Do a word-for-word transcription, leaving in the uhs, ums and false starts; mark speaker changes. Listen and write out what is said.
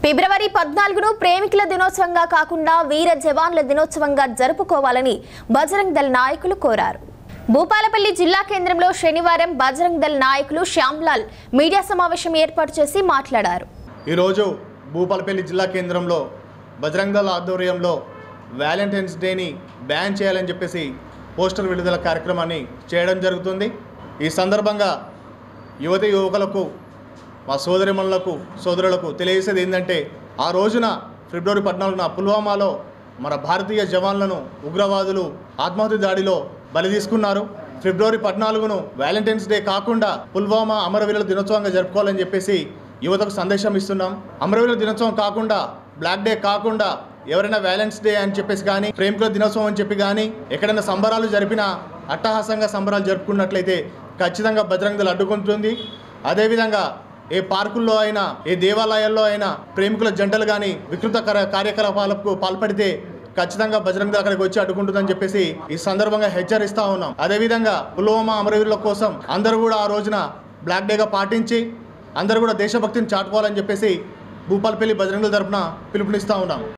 Speaker 1: ఫిబ్రవరి పద్నాలుగును ప్రేమికుల దినోత్సవంగా కాకుండా వీర జవాన్ల దినోత్సవంగా జరుపుకోవాలని బజరంగ్ దళ్ నాయకులు కోరారు. భూపాలపల్లి జిల్లా కేంద్రంలో శనివారం బజరంగ్ దళ్ నాయకులు శ్యామ్లాల్ మీడియా సమావేశం ఏర్పాటు చేసి మాట్లాడారు.
Speaker 2: ఈ రోజు భూపాలపల్లి జిల్లా కేంద్రంలో బజరంగ్ దళ్ ఆధ్వర్యంలో వ్యాలంటైన్స్ డేని బ్యాన్ చేయాలని చెప్పేసి పోస్టర్ విడుదల కార్యక్రమాన్ని చేయడం జరుగుతుంది. ఈ సందర్భంగా యువతి యువకులకు మా సోదరిమణులకు సోదరులకు తెలియజేసేది ఏంటంటే, ఆ రోజున ఫిబ్రవరి పద్నాలుగున పుల్వామాలో మన భారతీయ జవాన్లను ఉగ్రవాదులు ఆత్మాహుతి దాడిలో బలి తీసుకున్నారు. ఫిబ్రవరి పద్నాలుగును వ్యాలంటైన్స్ డే కాకుండా పుల్వామా అమరవీరుల దినోత్సవంగా జరుపుకోవాలని చెప్పేసి యువతకు సందేశం ఇస్తున్నాం. అమరవీరుల దినోత్సవం కాకుండా, బ్లాక్ డే కాకుండా ఎవరైనా వ్యాలెన్స్ డే అని చెప్పేసి కానీ, ప్రేమికుల దినోత్సవం అని చెప్పి కానీ ఎక్కడైనా సంబరాలు జరిపినా, అట్టహాసంగా సంబరాలు జరుపుకున్నట్లయితే ఖచ్చితంగా బజరంగ్ దళ్ అడ్డుకుంటుంది. అదేవిధంగా ఏ పార్కుల్లో అయినా, ఏ దేవాలయాల్లో అయినా ప్రేమికుల జంటలు కానీ వికృత కార్యకలాపాలకు పాల్పడితే ఖచ్చితంగా బజరంగ్ దళ్ అక్కడికి వచ్చి అడ్డుకుంటుందని చెప్పేసి ఈ సందర్భంగా హెచ్చరిస్తూ ఉన్నాం. అదేవిధంగా పుల్వామా అమరవీరుల కోసం అందరూ కూడా ఆ రోజున బ్లాక్ డేగా పాటించి అందరూ కూడా దేశభక్తిని చాటుకోవాలని చెప్పేసి భూపాలపల్లి బజరంగ్ దళ్ తరపున పిలుపునిస్తూ ఉన్నాం.